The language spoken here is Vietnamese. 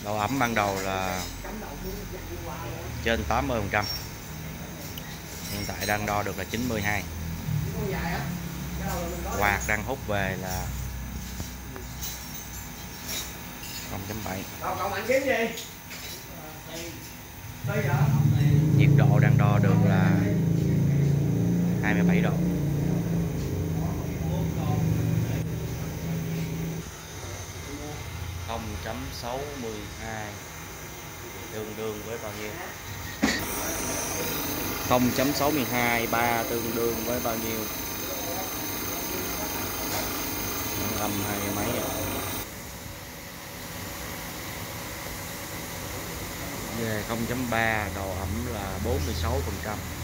Độ ẩm ban đầu là trên 80%. Hiện tại đang đo được là 92. Quạt đang hút về là 0.7. Nhiệt độ đang đo được là 27 độ. Không chấm 62 tương đương với bao nhiêu? 0.62 3 tương đương với bao nhiêu? Âm 20 mấy rồi. Về 0.3 độ ẩm là 46%.